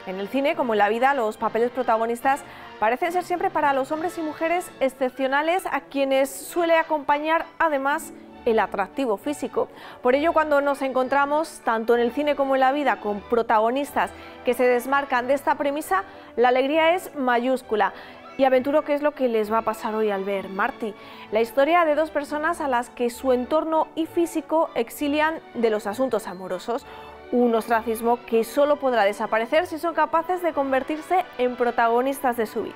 En el cine, como en la vida, los papeles protagonistas parecen ser siempre para los hombres y mujeres excepcionales, a quienes suele acompañar además el atractivo físico. Por ello, cuando nos encontramos, tanto en el cine como en la vida, con protagonistas que se desmarcan de esta premisa, la alegría es mayúscula. Y aventuro qué es lo que les va a pasar hoy al ver Marty, la historia de dos personas a las que su entorno y físico exilian de los asuntos amorosos. Un ostracismo que solo podrá desaparecer si son capaces de convertirse en protagonistas de su vida.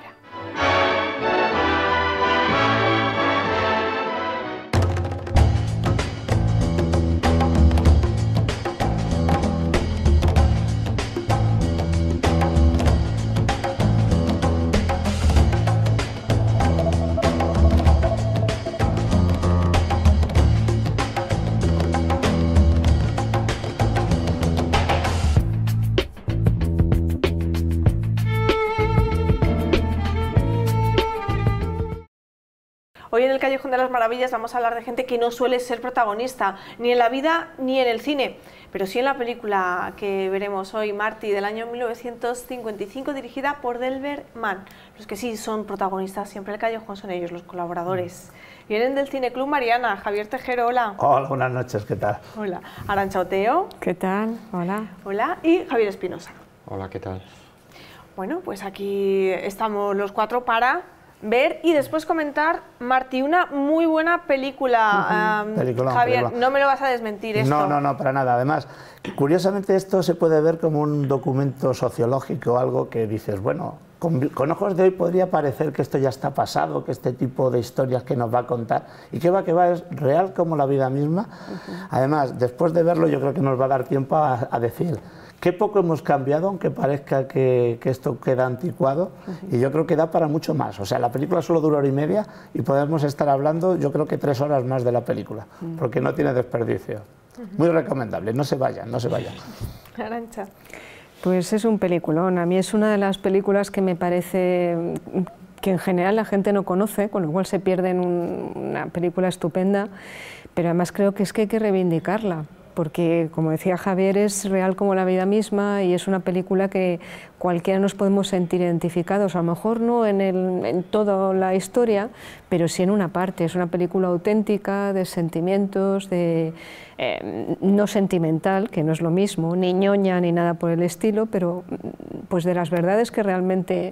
Hoy en el Callejón de las Maravillas vamos a hablar de gente que no suele ser protagonista, ni en la vida ni en el cine, pero sí en la película que veremos hoy, Marty, del año 1955, dirigida por Delbert Mann. Los que sí son protagonistas siempre el Callejón son ellos, los colaboradores. Vienen del Cine Club Mariana. Javier Tejero, hola. Hola, buenas noches, ¿qué tal? Hola. Arantxa Oteo. ¿Qué tal? Hola. Hola. Y Javier Espinosa. Hola, ¿qué tal? Bueno, pues aquí estamos los cuatro para ver y después comentar Marty, una muy buena película. Javier, no me lo vas a desmentir esto. No, para nada. Además, curiosamente esto se puede ver como un documento sociológico, algo que dices, bueno, con ojos de hoy podría parecer que esto ya está pasado, que este tipo de historias que nos va a contar, y que va, es real como la vida misma. Además, después de verlo yo creo que nos va a dar tiempo a decir qué poco hemos cambiado, aunque parezca que esto queda anticuado, y yo creo que da para mucho más. O sea, la película solo dura 1h30 y podemos estar hablando, yo creo que 3 horas más de la película, porque no tiene desperdicio. Muy recomendable, no se vayan, no se vayan. Arantxa. Pues es un peliculón. A mí es una de las películas que me parece que en general la gente no conoce, con lo cual se pierde en una película estupenda, pero además creo que es que hay que reivindicarla, porque, como decía Javier, es real como la vida misma y es una película que cualquiera nos podemos sentir identificados, a lo mejor no en toda la historia, pero sí en una parte. Es una película auténtica, de sentimientos, no sentimental, que no es lo mismo, ni ñoña ni nada por el estilo, pero pues de las verdades que realmente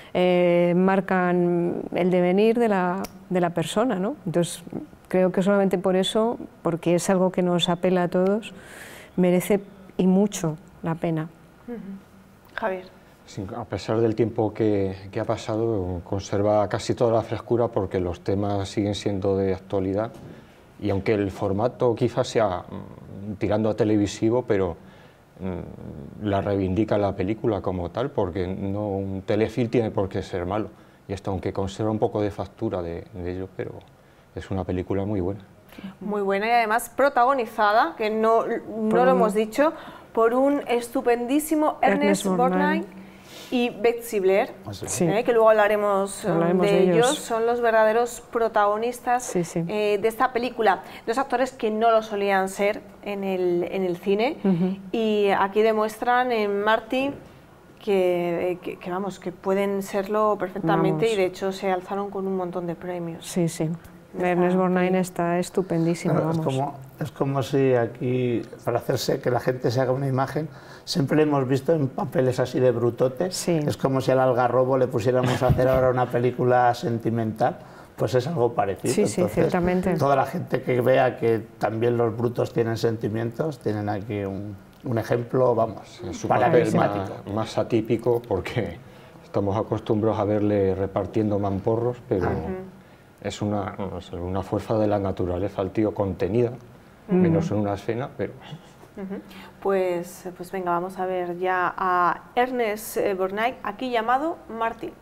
marcan el devenir de la persona, ¿no? Entonces, creo que solamente por eso, porque es algo que nos apela a todos, merece y mucho la pena. Javier. Sí, a pesar del tiempo que ha pasado, conserva casi toda la frescura porque los temas siguen siendo de actualidad y aunque el formato quizás sea tirando a televisivo, pero la reivindica la película como tal, porque no un telefilm tiene por qué ser malo, y esto aunque conserva un poco de factura de ello, pero es una película muy buena. Muy buena y además protagonizada, que no lo hemos dicho, por un estupendísimo Ernest Borgnine y Betsy Blair, sí. Que luego hablaremos de ellos. Son los verdaderos protagonistas de esta película. Dos actores que no lo solían ser en el cine y aquí demuestran en Marty que pueden serlo perfectamente y de hecho se alzaron con un montón de premios. Sí, sí. Ernest Borgnine está estupendísimo. Claro, es como si aquí, para hacerse que la gente se haga una imagen, siempre hemos visto en papeles así de brutotes. Sí. Es como si al Algarrobo le pusiéramos a hacer ahora una película sentimental, pues es algo parecido. Sí, entonces, sí, ciertamente. Toda la gente que vea que también los brutos tienen sentimientos, tienen aquí un ejemplo, vamos, es un paradigmático. papel más atípico porque estamos acostumbrados a verle repartiendo mamporros, pero es una fuerza de la naturaleza, el tío contenida, menos en una escena, pero... Pues venga, vamos a ver ya a Ernest Borgnine, aquí llamado Marty.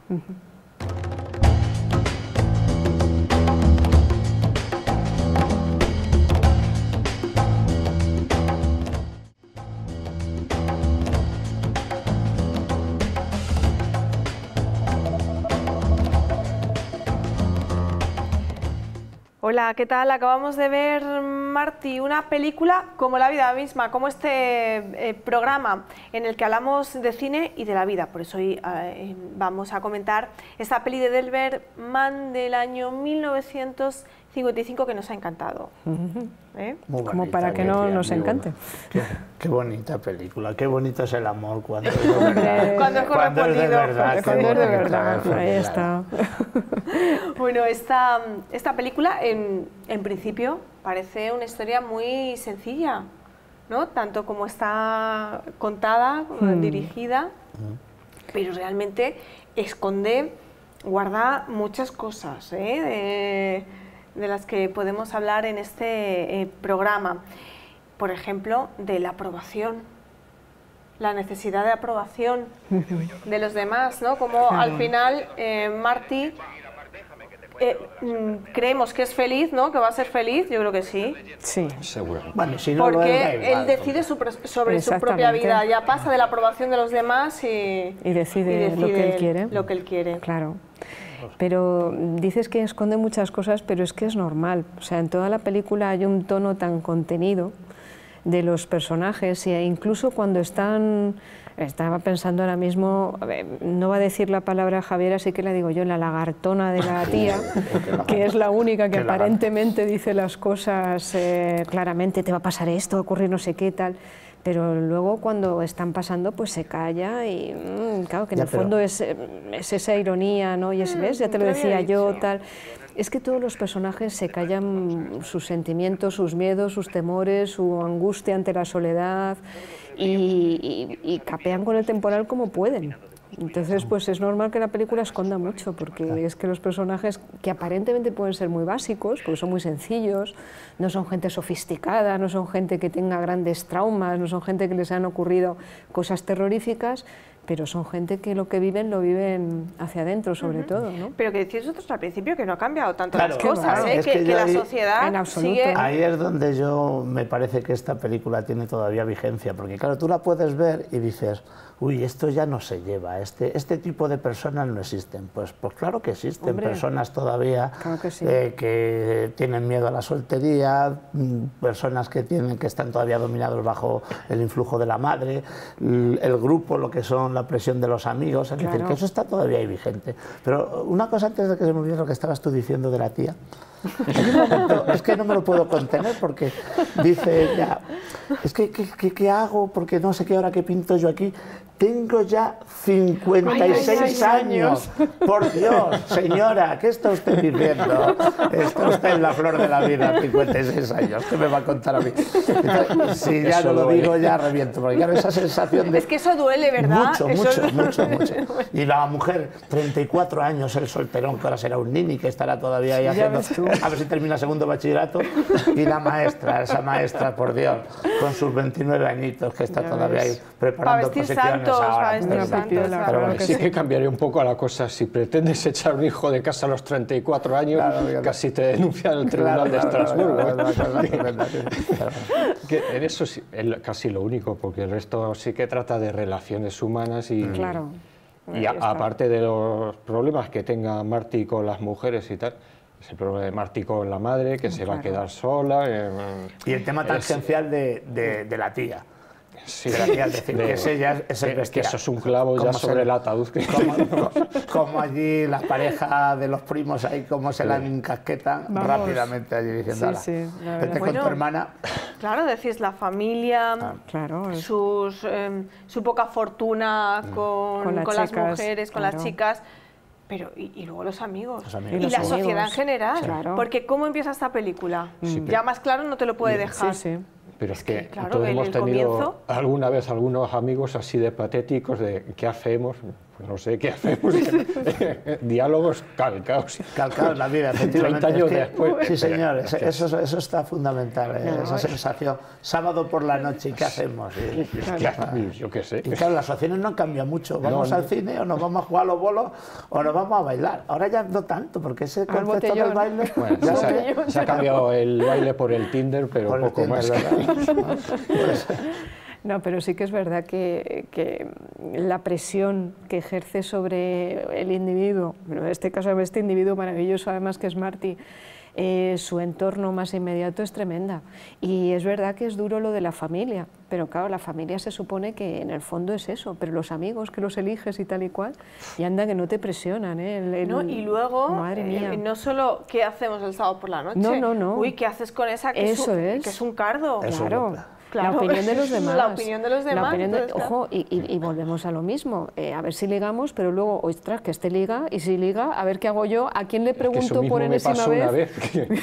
Hola, ¿qué tal? Acabamos de ver, Martí, una película como la vida misma, como este programa en el que hablamos de cine y de la vida. Por eso hoy vamos a comentar esta peli de Delbert Mann del año 1955 que nos ha encantado. Como para que no nos encante. Qué bonita película, qué bonito es el amor cuando es de verdad. Cuando es correspondido. Cuando es de verdad. Cuando es de verdad, ahí está. Bueno, esta película en principio parece una historia muy sencilla, ¿no? Tanto como está contada, dirigida, pero realmente esconde, guarda muchas cosas, de las que podemos hablar en este programa. Por ejemplo, de la aprobación, la necesidad de aprobación de los demás, ¿no? Como al final Marty creemos que es feliz, ¿no? Que va a ser feliz, yo creo que sí. Sí, seguro. Bueno, si no porque él decide sobre su propia vida, ya pasa de la aprobación de los demás y decide lo que él quiere. Lo que él quiere. Claro. Pero dices que esconde muchas cosas, pero es que es normal. O sea, en toda la película hay un tono tan contenido de los personajes e incluso cuando están... Estaba pensando ahora mismo, no va a decir la palabra Javier, así que la digo yo, la lagartona de la tía, que es la única que aparentemente dice las cosas claramente, te va a pasar esto, va a ocurrir no sé qué, tal, pero luego cuando están pasando pues se calla y claro que en el fondo es esa ironía, ¿no? Y ves, ya te lo decía yo, tal. Es que todos los personajes se callan sus sentimientos, sus miedos, sus temores, su angustia ante la soledad y capean con el temporal como pueden. Entonces, pues es normal que la película esconda mucho, porque es que los personajes que aparentemente pueden ser muy básicos, porque son muy sencillos, no son gente sofisticada, no son gente que tenga grandes traumas, no son gente que les han ocurrido cosas terroríficas, pero son gente que lo viven hacia adentro, sobre todo, ¿no? Pero que decís vosotros al principio que no ha cambiado tanto claro, las cosas, que la sociedad sigue... Ahí es donde yo me parece que esta película tiene todavía vigencia, porque claro, tú la puedes ver y dices, uy, esto ya no se lleva, este tipo de personas no existen. Pues claro que existen. Hombre, personas todavía claro que, sí. Que tienen miedo a la soltería, personas que están todavía dominados bajo el influjo de la madre, el grupo, lo que son la presión de los amigos, es decir, que eso está todavía ahí vigente. Pero una cosa antes de que se me olvide lo que estabas tú diciendo de la tía, en un momento, es que no me lo puedo contener porque dice ella, es que ¿qué hago? Porque no sé qué hora que pinto yo aquí. Tengo ya 56 años. Por Dios, señora, ¿qué está usted diciendo? Está usted en la flor de la vida, 56 años. ¿Qué me va a contar a mí? Entonces, si ya no lo digo, ya reviento. Porque claro, esa sensación de... Es que eso duele, ¿verdad? Mucho. Y la mujer, 34 años, el solterón, que ahora será un nini, que estará todavía ahí haciendo... A ver si termina segundo bachillerato. Y la maestra, esa maestra, por Dios, con sus 29 añitos, que está todavía ahí preparando posiciones. Pero sí que cambiaría un poco la cosa. Si pretendes echar un hijo de casa a los 34 años, casi te denuncian el Tribunal de Estrasburgo. En eso sí, es casi lo único, porque el resto sí que trata de relaciones humanas y aparte de los problemas que tenga Marty con las mujeres y tal, es el problema de Marty con la madre, que se va a quedar sola. Y el tema tangencial de la tía. Sí, decir, que ese ya es el bestial. Que eso es un clavo ya sobre el ataúd. Como allí la pareja de los primos ahí, como se la encasquetan rápidamente allí diciendo, vete con tu hermana. Claro, decís la familia, su poca fortuna con las mujeres, con las chicas. Pero, y luego los amigos. Y la sociedad en general. Porque ¿cómo empieza esta película? Ya más claro no te lo puede dejar. Pero es que todos hemos tenido alguna vez algunos amigos así de patéticos de ¿qué hacemos? Pues no sé qué hacemos. Diálogos calcados. Calcados la vida, efectivamente. 30 años después. Sí, señor, eso está fundamental, esa sensación. Sábado por la noche, ¿y qué hacemos? Yo qué sé. Y claro, las opciones no han cambiado mucho. Vamos al cine o nos vamos a jugar a los bolos o nos vamos a bailar. Ahora ya no tanto, porque ese concepto del baile... Bueno, se ha cambiado el baile por el Tinder, pero un poco más. No, pero sí que es verdad que la presión que ejerce sobre el individuo, bueno, en este caso este individuo maravilloso además que es Marty, su entorno más inmediato es tremenda. Y es verdad que es duro lo de la familia, pero claro, la familia se supone que en el fondo es eso, pero los amigos que los eliges y tal y cual, y anda que no te presionan, ¿eh? No, y luego, madre mía. no solo qué hacemos el sábado por la noche, no. Uy, ¿qué haces con esa que, que es un cardo? Eso Claro. Claro. La opinión de los demás. La opinión de los demás. Entonces, ojo, y volvemos a lo mismo. A ver si ligamos, pero luego, ostras, que este liga, y si liga, a ver qué hago yo, a quién le pregunto por enésima vez. Una vez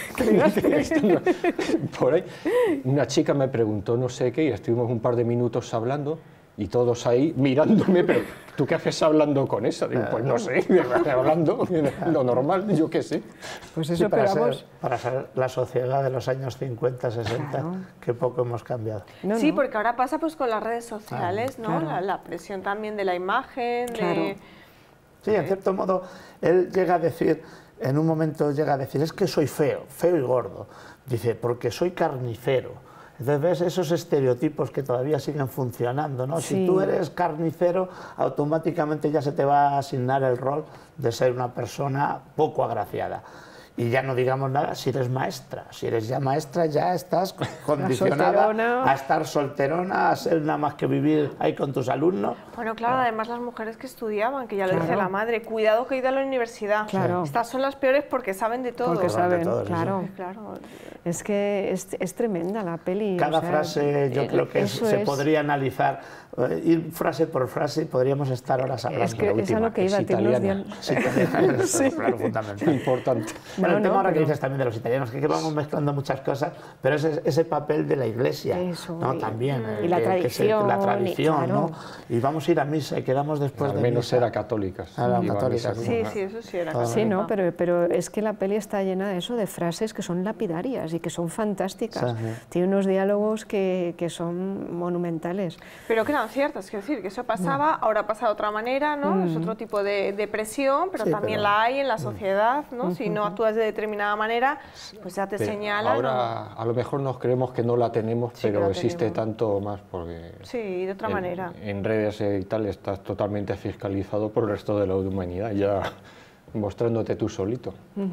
por ahí, una chica me preguntó no sé qué y estuvimos un par de minutos hablando y todos ahí mirándome, pero ¿tú qué haces hablando con esa? Digo, pues no sé, hablando, lo normal, yo qué sé. Pues eso, Sí, para pero vamos... para ser la sociedad de los años 50, 60, Claro. qué poco hemos cambiado. Sí, porque ahora pasa pues con las redes sociales, ¿no? claro. La presión también de la imagen, Claro. Sí, en cierto modo, él llega a decir, en un momento llega a decir, es que soy feo, feo y gordo. Dice, porque soy carnicero. Entonces ves esos estereotipos que todavía siguen funcionando, ¿no? Sí. Si tú eres carnicero, automáticamente ya se te va a asignar el rol de ser una persona poco agraciada. Y ya no digamos nada si eres maestra. Si eres ya maestra, ya estás condicionada a estar solterona, a ser nada más que vivir ahí con tus alumnos. Bueno, claro, además las mujeres que estudiaban, que ya lo Claro. dice la madre, cuidado que he ido a la universidad. Claro. Estas son las peores porque saben de todo. Porque Saben de saben, todo, sí, claro. Claro. Es que es tremenda la peli. Cada o sea, frase yo creo que eso se es. podría analizar, ir frase por frase y podríamos estar horas hablando. Es que La es a lo que iba, es tiene unos italiana. diálogos. Sí, claro, fundamental. Importante. Bueno, el tema ahora que pero- dices también de los italianos, que vamos mezclando muchas cosas, pero ese papel de la iglesia, Eso, ¿no? y- También. y la tradición, la tradición, y ¿no? claro. Y vamos a ir a misa y quedamos después Al de menos misa. era católicas. Eran Iban a católicas, misa. Sí, sí, eso sí era. Sí, no, católica. pero es que la peli está llena de eso, de frases que son lapidarias y que son fantásticas. Sí, sí. Tiene unos diálogos que son monumentales. Pero que eran ciertas, quiero decir, que eso pasaba, ahora pasa de otra manera, ¿no? Es otro tipo de presión, pero Sí, también pero- la hay en la sociedad, ¿no? Si no actúas de determinada manera, pues ya te Pero señalan. ahora a lo mejor nos creemos que no la tenemos, Sí que pero la existe tenemos. tanto más porque Sí, de otra manera. en redes y tal estás totalmente fiscalizado por el resto de la humanidad, ya mostrándote tú solito.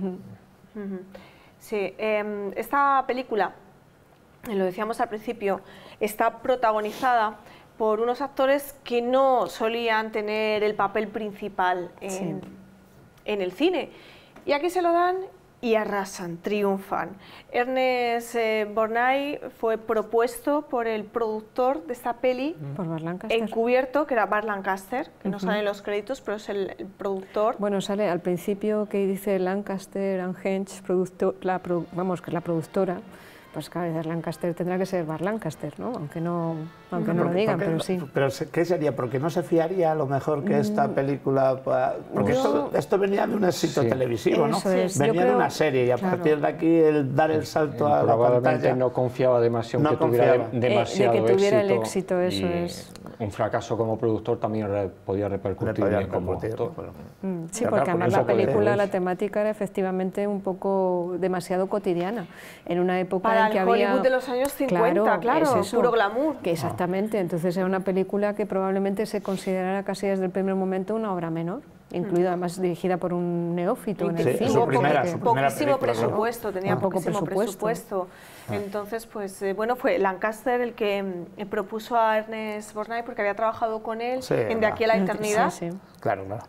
Sí, esta película, lo decíamos al principio, está protagonizada por unos actores que no solían tener el papel principal en el cine. Y aquí se lo dan y arrasan, triunfan. Ernest Borgnine fue propuesto por el productor de esta peli, Por Burt Lancaster. encubierto, que era Burt Lancaster, que no sale en los créditos, pero es el productor. Bueno, sale al principio que dice Lancaster and Henge, vamos, que es la productora. Pues claro, dices Lancaster tendrá que ser Burt Lancaster, ¿no? Aunque no lo digan, pero sí. Pero ¿qué sería? Porque no se fiaría a lo mejor que esta película... Porque esto venía de un éxito Sí. televisivo, ¿no? Eso es, yo Venía de creo- una serie y a claro. partir de aquí el dar el salto a la Probablemente pantalla... no confiaba demasiado No que tuviera confiaba. demasiado De que tuviera el éxito, éxito, eso y es. un fracaso como productor también podía repercutir podía bien como repercutir, actor. Sí, Pero porque claro, además con la eso podía- película, la temática era efectivamente un poco demasiado cotidiana, en una época Para en que el había... Hollywood de los años 50, claro, es eso. puro glamour. Que exactamente, entonces era una película que probablemente se considerara casi desde el primer momento una obra menor, incluida además dirigida por un neófito en el Sí, cine. su primera porque- película, Poquísimo ¿no? presupuesto, tenía Poco poquísimo presupuesto. presupuesto. Entonces, pues bueno, fue Lancaster el que propuso a Ernest Borgnine porque había trabajado con él Sí, en De aquí a la eternidad. Sí, sí. Claro, claro.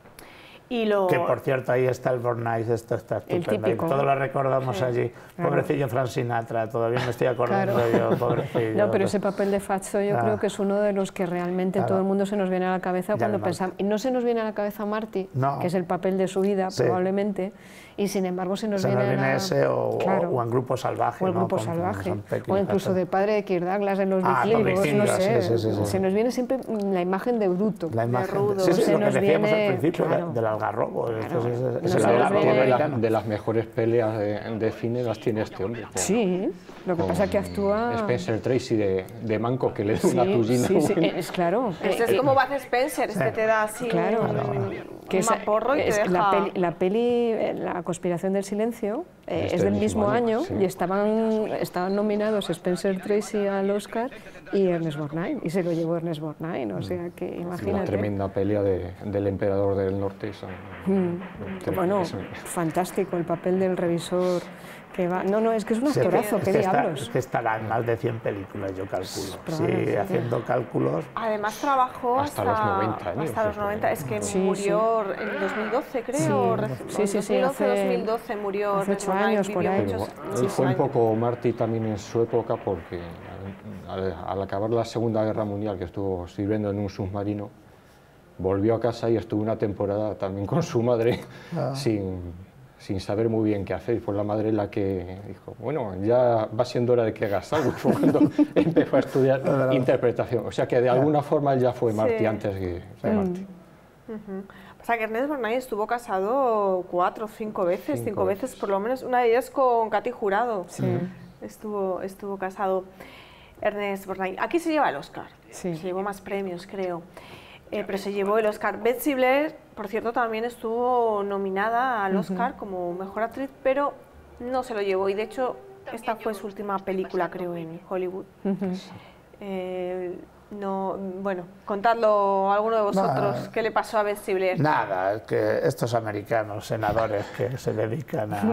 Y lo... Que por cierto, ahí está el Borgnine, esto está El estupendo. Y típico. todos lo recordamos allí. Claro. Pobrecillo Frank Sinatra, todavía me estoy acordando Claro. yo, pobrecillo. No, pero ese papel de Fatso yo creo que es uno de los que realmente todo el mundo se nos viene a la cabeza Ya cuando el Marty. pensamos. Y no se nos viene a la cabeza Marty, No. que es el papel de su vida Sí. probablemente, y sin embargo se nos Se nos viene a viene la... ese o Claro. en Grupo Salvaje. O el ¿no? grupo Con salvaje, Sam Peckinpah. o incluso de padre de Kirk Douglas en Los Ah, Los Vikingos, no Vikingos, sé. sí, sí, sí. Se nos viene siempre la imagen de bruto. La imagen. rudo. Sí, sí, Se lo que nos decíamos viene- al principio claro. del algarrobo. Entonces, es No el se nos algarrobo viene- americano. De las mejores peleas de cine las tiene este hombre. Sí, lo que pasa es que actúa... Spencer Tracy de manco que le da Sí, una tullina. sí, sí, es claro. Este es como Bud Spencer, este te da así Claro, un esa- maporro y te es deja... la peli La conspiración del silencio Este es del mismo año sí. y estaban nominados Spencer Tracy al Oscar y Ernest Borgnine, y se lo llevó Ernest Borgnine, o sea que Una imagínate. tremenda pelea del emperador del norte. Bueno, fantástico el papel del revisor Que va. No, es que es un Sí, actorazo, qué diablos. Es que estará en más de 100 películas, yo calculo. Sí, haciendo cálculos. Además trabajó hasta los 90 años. Hasta los 90, es que Sí, murió en 2012, creo. Sí, 2012 murió. Hace 8 años por ahí. Pero fue un poco mártir también en su época porque al acabar la Segunda Guerra Mundial, que estuvo sirviendo en un submarino, volvió a casa y estuvo una temporada también con su madre sin saber muy bien qué hacer. Y fue la madre la que dijo, bueno, ya va siendo hora de que hagas algo. Fue cuando empezó a estudiar interpretación. O sea que de alguna forma él ya fue Martí antes que Martí. O sea que Ernest Borgnine estuvo casado 4 o 5 veces, 5 veces por lo menos. Una de ellas con Katy Jurado. Sí. Estuvo casado Ernest Borgnine. Aquí se lleva el Oscar. Sí. Se llevó más premios, creo. Pero se llevó el Oscar. Betsy Blair, por cierto, también estuvo nominada al Oscar como mejor actriz, pero no se lo llevó. Y de hecho, esta fue su última película, creo, en Hollywood. No, bueno, contadlo a alguno de vosotros, ¿qué le pasó a Betsy Blair? Nada, es que estos americanos senadores que se dedican a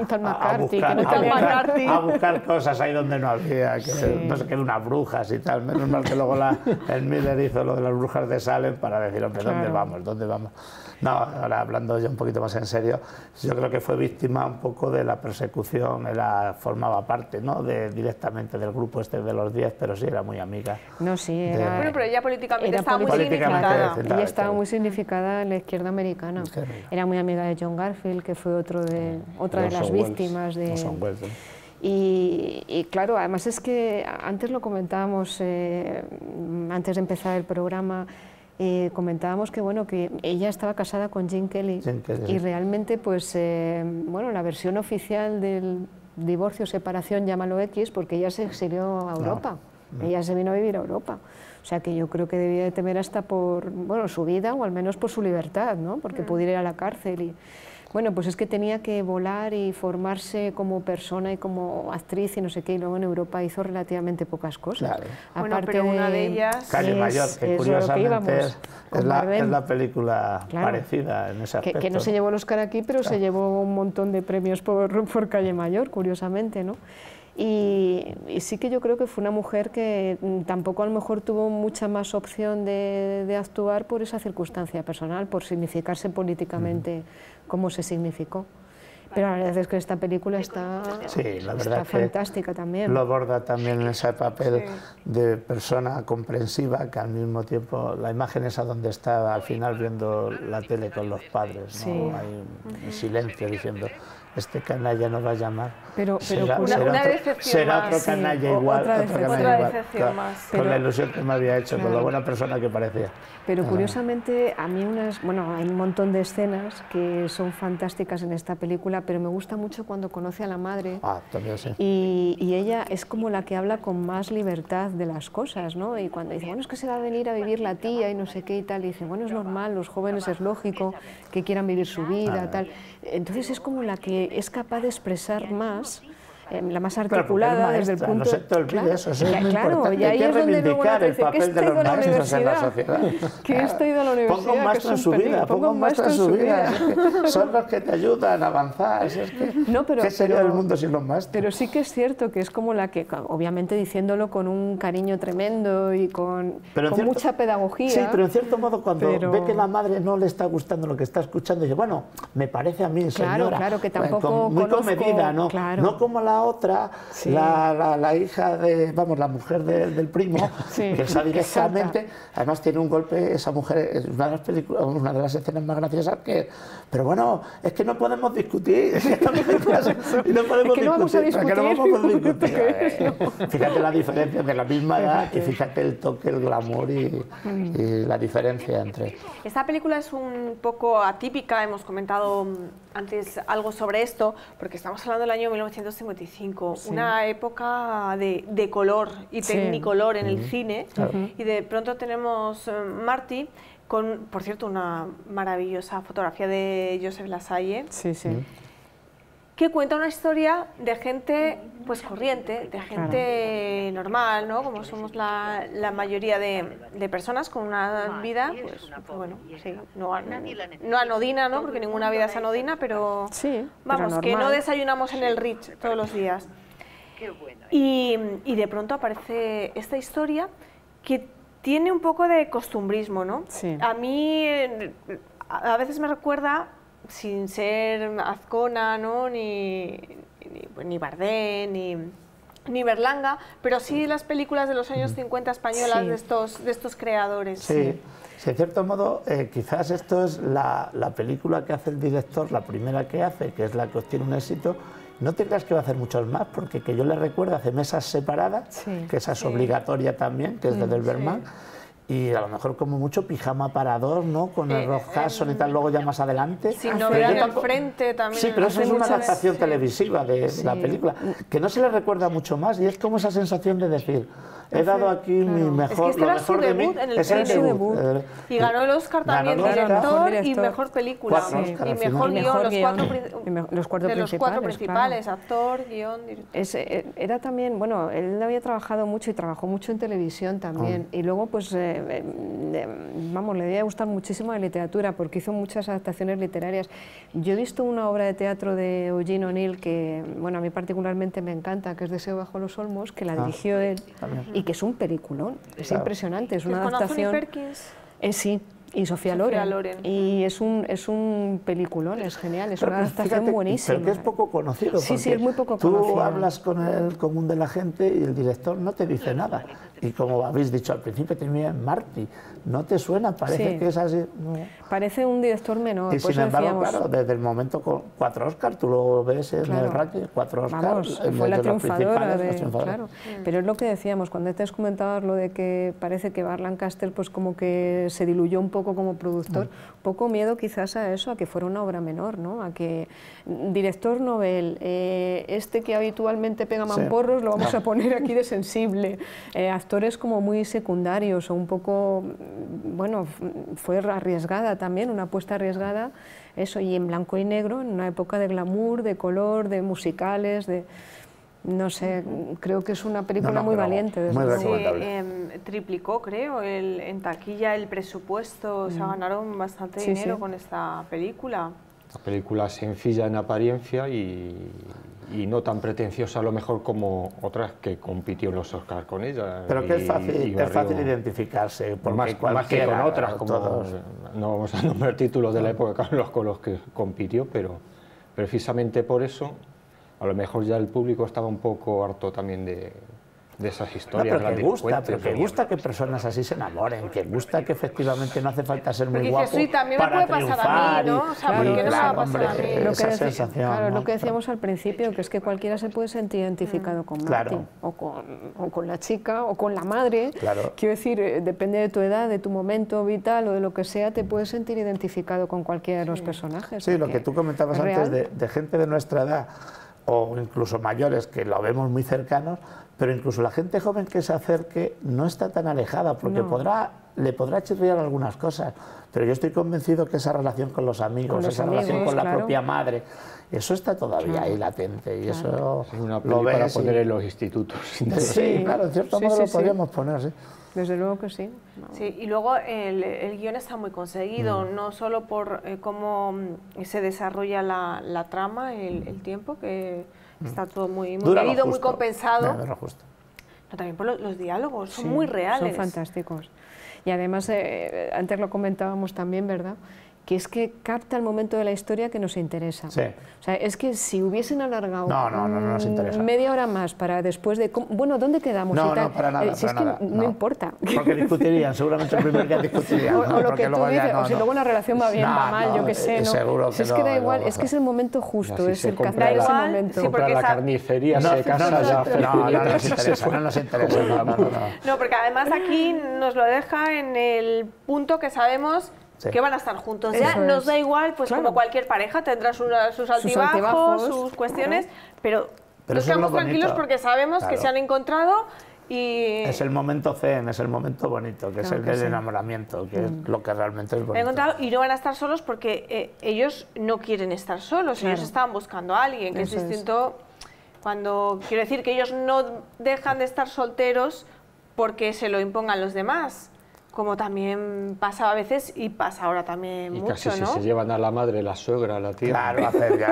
buscar cosas ahí donde no había, que no sé qué, de unas brujas y tal. Menos mal que luego el Miller hizo lo de las brujas de Salem para decir, hombre, ¿dónde vamos? ¿Dónde vamos? No, ahora hablando yo un poquito más en serio, yo creo que fue víctima un poco de la persecución, formaba parte, ¿no?, directamente del grupo este de los 10, pero sí era muy amiga. No, sí, era... Bueno, pero ella políticamente estaba muy significada. Ella estaba muy significada en la izquierda americana. Era muy amiga de John Garfield, que fue otra de las víctimas de... Y claro, además es que antes lo comentábamos, antes de empezar el programa, comentábamos que bueno, que ella estaba casada con Gene Kelly, y realmente pues bueno, la versión oficial del divorcio, separación, llámalo X, porque ella se exilió a Europa. Ella se vino a vivir a Europa. O sea que yo creo que debía de temer hasta por, bueno, su vida o al menos por su libertad, ¿no? Porque pudiera ir a la cárcel y... Bueno, pues es que tenía que volar y formarse como persona y como actriz y no sé qué, y luego en Europa hizo relativamente pocas cosas. Claro. Bueno, pero una de ellas... Calle Mayor, que curiosamente es la película parecida en ese aspecto. Que no se llevó el Oscar aquí, pero se llevó un montón de premios por Calle Mayor, curiosamente, ¿no? Y sí que yo creo que fue una mujer que tampoco a lo mejor tuvo mucha más opción de actuar por esa circunstancia personal, por significarse políticamente como se significó. Pero la verdad es que esta película está fantástica también. Lo aborda también en ese papel de persona comprensiva, que al mismo tiempo la imagen esa donde está al final viendo la tele con los padres, ¿no? Hay un silencio diciendo, este canalla no va a llamar. Pero será otro canalla igual. Otra decepción más. Con la ilusión que me había hecho, con la buena persona que parecía. Pero curiosamente, a mí bueno, hay un montón de escenas que son fantásticas en esta película, pero me gusta mucho cuando conoce a la madre. También sí. Y ella es como la que habla con más libertad de las cosas, ¿no? Y cuando dice, bueno, es que se va a venir a vivir la tía y no sé qué y tal, y dice, bueno, es normal, los jóvenes es lógico que quieran vivir su vida, tal. Entonces es como la que es capaz de expresar más, la más articulada desde el punto... No se te olvide eso, es muy importante. Y ahí hay que es donde reivindicar el papel de los maestros en la sociedad. Que he ido a la universidad, ponga un maestro en su vida, ponga un maestro en su vida. Son los que te ayudan a avanzar. ¿Qué sería el mundo sin los maestros? Pero sí que es cierto que es como la que, obviamente diciéndolo con un cariño tremendo y con mucha pedagogía. Sí, pero en cierto modo cuando ve que la madre no le está gustando lo que está escuchando, dice, bueno, me parece a mí, señora. Claro, que tampoco muy conozco, comedida, ¿no? Claro. No como la otra, la hija de, la mujer del primo, que esa directamente, además tiene un golpe, esa mujer es una de las escenas más graciosas pero bueno, es que no podemos discutir, no vamos a discutir. Fíjate la diferencia de la misma edad, que fíjate el toque, el glamour y la diferencia entre... Esta película es un poco atípica, hemos comentado antes algo sobre esto, porque estamos hablando del año 1955, una época de color y tecnicolor en el cine, y de pronto tenemos Marty con, por cierto, una maravillosa fotografía de Joseph Lasalle, que cuenta una historia de gente pues corriente, de gente normal, ¿no? Como somos la mayoría de personas con una vida, pues bueno, sí, no anodina, ¿no? Porque ninguna vida es anodina, pero sí, vamos, pero que no desayunamos en el Ritz todos los días. Y de pronto aparece esta historia que tiene un poco de costumbrismo, ¿no? Sí. A mí a veces me recuerda, sin ser Azcona, ¿no? ni Bardem, ni Berlanga, pero sí las películas de los años 50 españolas, sí, de estos creadores. Sí, sí, en cierto modo, quizás esto es la película que hace el director, la primera que hace, que es la que obtiene un éxito. No te creas que va a hacer muchos más, porque que yo le recuerdo hace Mesas separadas, sí, que esa es obligatoria también, que es de Delberman, sí, y a lo mejor como mucho Pijama para dos, ¿no? Con el Rock Hudson y tal, luego ya más adelante. Sin novedad al frente también. Sí, pero eso es una adaptación televisiva de la película, que no se le recuerda mucho más, y es como esa sensación de decir, he dado aquí mi mejor, es que lo mejor de mí, es el debut. Y ganó el Oscar también, director y mejor película. Y mejor guión, los cuatro principales, claro. Actor, guión, director. Era también, bueno, él había trabajado mucho y trabajó mucho en televisión también, y luego pues, vamos, le debía gustar muchísimo la literatura, porque hizo muchas adaptaciones literarias. Yo he visto una obra de teatro de Eugene O'Neill que, bueno, a mí particularmente me encanta, que es Deseo bajo los olmos, que la dirigió él, y que es un peliculón, es impresionante, es una adaptación. ¿Con Anthony Perkins? Sí, y Sofía Loren. Y es un peliculón, es genial, es una adaptación buenísima. Pero que es poco conocido. Sí, sí, es muy poco conocido. Tú hablas con el común de la gente y el director no te dice nada. Y como habéis dicho al principio, también Marty, ¿no te suena? Parece que es así. No. Parece un director menor. Y sin embargo, claro, desde el momento con 4 Oscars, tú lo ves en el ranking, 4 Oscars. Vamos, fue la triunfadora. Claro. Pero es lo que decíamos, cuando te has comentado lo de que parece que Burt Lancaster pues como que se diluyó un poco como productor, poco miedo quizás a eso, a que fuera una obra menor, ¿no? A que director novel, este que habitualmente pega mamporros, lo vamos a poner aquí de sensible, actores como muy secundarios o un poco, bueno, fue arriesgada también, una apuesta arriesgada, eso, y en blanco y negro, en una época de glamour, de color, de musicales, de... No sé, creo que es una película muy valiente. Muy recomendable. Sí, triplicó, creo, en taquilla el presupuesto, o sea, ganaron bastante dinero con esta película. La película sencilla en apariencia y no tan pretenciosa a lo mejor como otras que compitió en los Oscars con ella. Pero que es fácil identificarse, porque más que con otras, como no vamos a nombrar títulos de la época con los que compitió, pero precisamente por eso a lo mejor ya el público estaba un poco harto también de esas historias. No, pero que gusta que personas así se enamoren, que gusta que efectivamente no hace falta ser muy guapo también para me puede pasar a mí, ¿no? O sea, ¿por qué no me va a pasar a mí? Esa sensación, claro, ¿no? lo que decíamos al principio, que es que cualquiera se puede sentir identificado con Marty, o con la chica, o con la madre. Claro. Quiero decir, depende de tu edad, de tu momento vital o de lo que sea, te puedes sentir identificado con cualquiera de los personajes. Sí, lo que tú comentabas antes de gente de nuestra edad, o incluso mayores, que lo vemos muy cercanos, pero incluso la gente joven que se acerque no está tan alejada, porque le podrá chirriar algunas cosas, pero yo estoy convencido que esa relación con los amigos, relación con la propia madre, eso está todavía ahí latente, y eso es una peli para poner en los institutos. Sí, claro, en cierto modo lo podríamos poner, sí. Desde luego que sí. Sí, y luego el guión está muy conseguido, no solo por cómo se desarrolla la trama, el tiempo, que está todo muy medido, muy compensado. No, también por los diálogos, son muy reales. Son fantásticos. Y además, antes lo comentábamos también, ¿verdad?, que es que capta el momento de la historia que nos interesa. Sí. O sea, es que si hubiesen alargado no nos interesa. media hora más para después de... Bueno, ¿dónde quedamos? No, y tal? No, para nada. Si es que no importa. Porque discutirían, seguramente el primer día discutirían. O lo que tú dices, o si luego la relación va bien, va mal, yo qué sé, ¿no? Seguro que es que da igual, es que es el momento justo, es el cazar ese momento. Sí, porque la carnicería se casa ya. No nos interesa. No, porque además aquí nos lo deja en el punto que sabemos que van a estar juntos. Ya nos da igual, pues como cualquier pareja, tendrá sus altibajos, sus cuestiones, pero nos quedamos tranquilos porque sabemos que se han encontrado Y es el momento zen, es el momento bonito, que es el del enamoramiento, que es lo que realmente es bonito. y no van a estar solos porque ellos no quieren estar solos, ellos estaban buscando a alguien, que es distinto cuando, quiero decir, que ellos no dejan de estar solteros porque se lo impongan los demás, como también pasa a veces y pasa ahora también y mucho, casi ¿no? si se llevan a la madre, la suegra, la tía. Claro,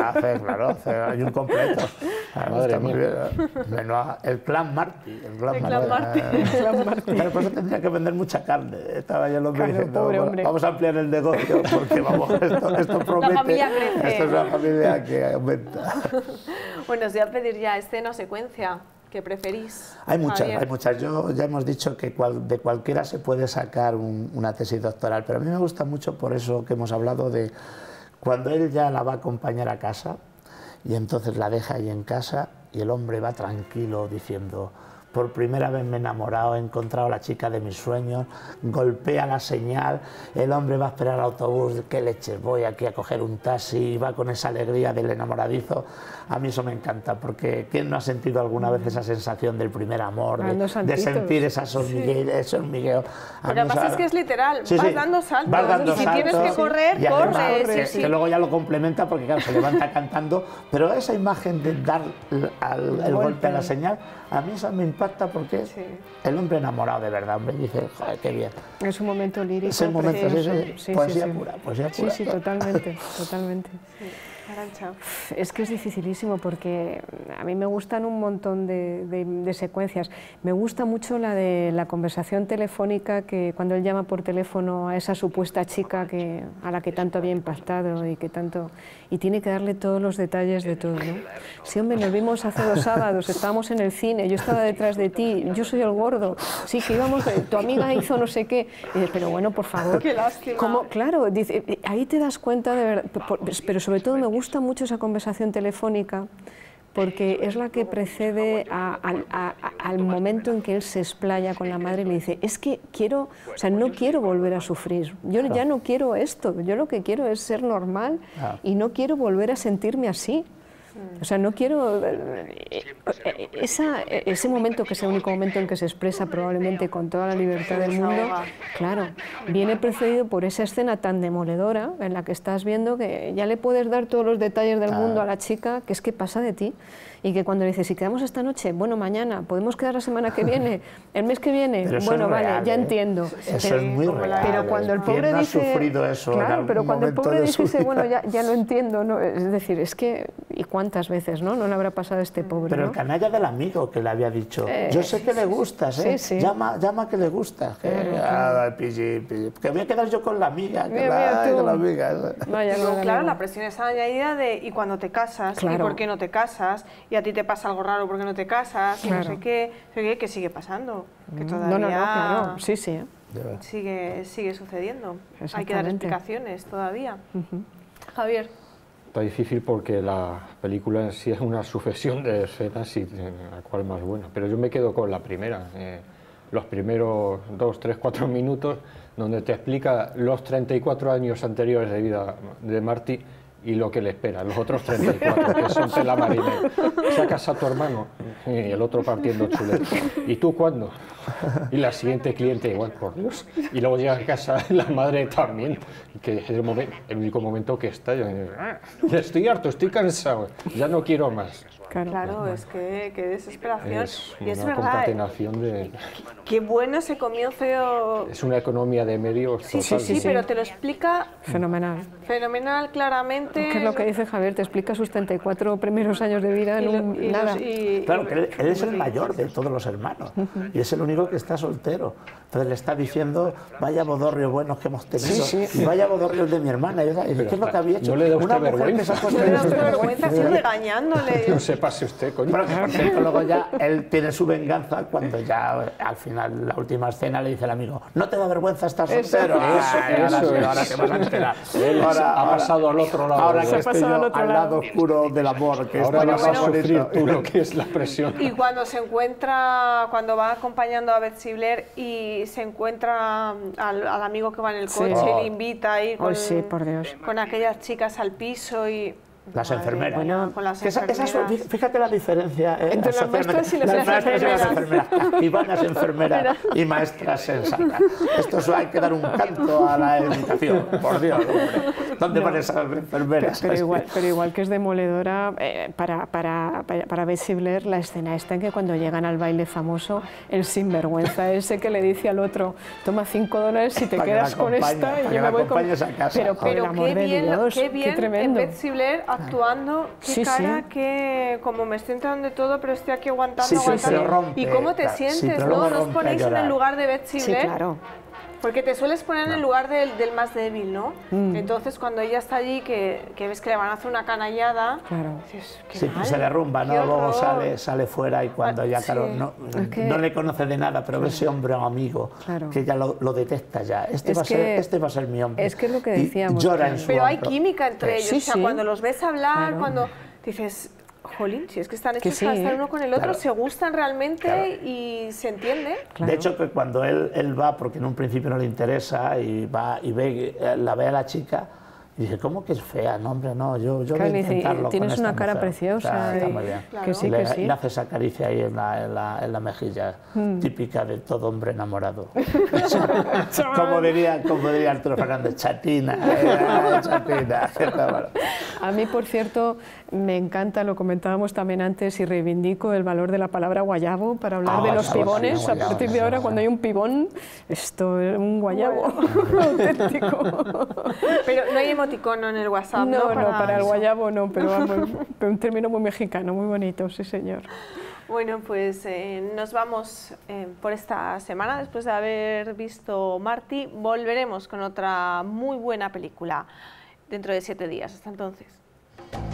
hay un completo. Claro, Madre está muy mía. bien. El clan Martí. El clan Martí. Claro, por eso tendría que vender mucha carne. Estaba yo el hombre Claro, diciendo, pobre hombre. vamos a ampliar el negocio porque vamos, esto promete. La familia crece. Esto es una familia que aumenta. Bueno, os voy a pedir ya escena o secuencia que preferís. Hay muchas, Javier. hay muchas. Ya hemos dicho que de cualquiera se puede sacar una tesis doctoral, pero a mí me gusta mucho por eso que hemos hablado de cuando él ya la va a acompañar a casa y entonces la deja ahí en casa y el hombre va tranquilo diciendo: por primera vez me he enamorado, he encontrado a la chica de mis sueños, golpea la señal, el hombre va a esperar al autobús, qué leches, voy aquí a coger un taxi, y va con esa alegría del enamoradizo. A mí eso me encanta, porque ¿quién no ha sentido alguna vez esa sensación del primer amor, de sentir esas hormigueos? Pero además es que es literal, Sí, vas sí, dando saltos, vas dando y si saltos, tienes que correr, y además corres. que luego ya lo complementa porque claro, se levanta cantando, pero esa imagen de dar el golpe a la señal, a mí eso me impacta porque es el hombre enamorado de verdad, hombre, dice, joder, qué bien. Es un momento lírico, Es el momento, precioso. poesía pura, poesía pura. Sí, totalmente, totalmente. Arantxa. Es que es dificilísimo porque a mí me gustan un montón de secuencias. Me gusta mucho la de la conversación telefónica, que cuando él llama por teléfono a esa supuesta chica a la que tanto había impactado y tiene que darle todos los detalles de todo, ¿no? Sí, hombre, nos vimos hace 2 sábados, estábamos en el cine, yo estaba detrás de ti, yo soy el gordo, sí, que íbamos, tu amiga hizo no sé qué. Y dices, pero bueno, por favor. Qué lástima. Claro, dice, ahí te das cuenta de verdad, pero sobre todo me gusta mucho esa conversación telefónica porque es la que precede al momento en que él se explaya con la madre y le dice, es que no quiero volver a sufrir, yo ya no quiero esto, yo lo que quiero es ser normal y no quiero volver a sentirme así. O sea, no quiero... ese momento, que es el único momento en que se expresa probablemente con toda la libertad del mundo, claro, viene precedido por esa escena tan demoledora en la que estás viendo que ya le puedes dar todos los detalles del mundo a la chica, que es que pasa de ti. Y que cuando le dices, si quedamos esta noche, bueno, mañana, podemos quedar la semana que viene, el mes que viene, pero bueno, vale, ya entiendo. Eso es muy real. Pero cuando el pobre ¿Quién no dice... ha sufrido eso claro, pero cuando el pobre dice, bueno, ya lo entiendo, ¿no? Es decir, es que, ¿y cuántas veces, no? No le habrá pasado a este pobre, Pero ¿no? el canalla del amigo que le había dicho, yo sé que le gustas, ¿eh? Sí. Llama que le gustas. Que voy a quedar yo con la amiga, Mira, con la amiga. Vaya, No, claro, la presión está añadida de ¿y cuando te casas? Claro. ¿Y por qué no te casas? ¿Y a ti te pasa algo raro porque no te casas? Y no sé qué, que sigue pasando, que todavía No, claro, sí. sigue sucediendo. Hay que dar Exactamente. explicaciones todavía. Javier. Está difícil porque la película en sí es una sucesión de escenas y la cual más buena, pero yo me quedo con la primera, los primeros 2, 3, 4 minutos donde te explica los 34 años anteriores de vida de Marty y lo que le espera, los otros 34, que son tela marinera. Sacas a tu hermano y el otro partiendo chuleta. ¿Y tú cuándo? Y la siguiente cliente igual, por Dios. Y luego llega a casa la madre también, que es el único momento que está. Yo, estoy harto, estoy cansado, ya no quiero más. Claro, es que qué desesperación. Es y es una verdad, concatenación de... qué bueno ese comienzo. Es una economía de medios total. Sí, pero te lo explica Fenomenal, claramente. ¿Qué es lo que dice Javier? Te explica sus 34 primeros años de vida en nada. Claro, que él es el mayor de todos los hermanos y es el único que está soltero. Entonces le está diciendo, vaya bodorrio buenos que hemos tenido y vaya bodorrio el de mi hermana. Y ¿qué es lo que había hecho? ¿No le da usted Una mujer vergüenza? que se ha puesto No en le da ese- vergüenza, así regañándole. No se pase usted, coño. Bueno, que por cierto, luego ya él tiene su venganza cuando ya al final, la última escena, le dice al amigo, ¿no te da vergüenza estar soltero? Ahora te vas a enterar. Él ha pasado al otro lado. Ahora del- que estoy yo al lado oscuro del amor, que Ahora está vas a más sufrir bonito. tú lo que es la presión. Y cuando se encuentra, cuando va acompañando a Beth Sibler y se encuentra al amigo que va en el coche y le invita a ir Ay, sí, por Dios. con aquellas chicas al piso y Las enfermeras. Bueno, con las enfermeras. Fíjate la diferencia entre las maestras y las enfermeras. Castiganas enfermeras y maestras sensatas. Esto hay que dar un canto a la educación, por Dios, hombre. ¿Dónde van esas enfermeras? Pero igual que es demoledora para Betsy Blair la escena esta en que cuando llegan al baile famoso, el sinvergüenza ese que le dice al otro, toma $5 si te quedas con esta y yo me voy con... Pero qué bien tremendo. Betsy Blair actuando, qué cara, que como me estoy enterando de todo, pero estoy aquí aguantando. Rompe, ¿y cómo te sientes, no? ¿Nos ponéis en el lugar de Betsy Blair? Sí, claro. Porque te sueles poner en el lugar del más débil, ¿no? Entonces, cuando ella está allí, que ves que le van a hacer una canallada, dices, qué mal, se derrumba, ¿no? Luego sale fuera y cuando ya, claro, no le conoce de nada, pero ve ese hombre amigo, que ya lo detecta ya. Este va a ser mi hombre. Es que es lo que decíamos. Y llora en su pero hay hombro. química entre ellos, o sea, cuando los ves hablar, cuando dices... Jolín, si es que están hechos para estar uno con el otro, se gustan realmente y se entiende. De hecho, que cuando él va, porque en un principio no le interesa, y va y la ve a la chica, y dice, ¿cómo que es fea? No, hombre, no, yo voy a intentarlo. Tienes una cara preciosa. Está muy bien. Que sí, que sí. Le hace esa caricia ahí en la mejilla, típica de todo hombre enamorado. como diría Arturo Fernández, chatina. A mí, por cierto, me encanta, lo comentábamos también antes, y reivindico el valor de la palabra guayabo para hablar de los pibones. A partir de ahora, cuando hay un pibón, esto es un guayabo auténtico. Pero no hay emoticono en el WhatsApp, ¿no? Para el guayabo no, pero vamos, un término muy mexicano, muy bonito, sí señor. Bueno, pues nos vamos por esta semana, después de haber visto Marty. Volveremos con otra muy buena película dentro de 7 días. Hasta entonces.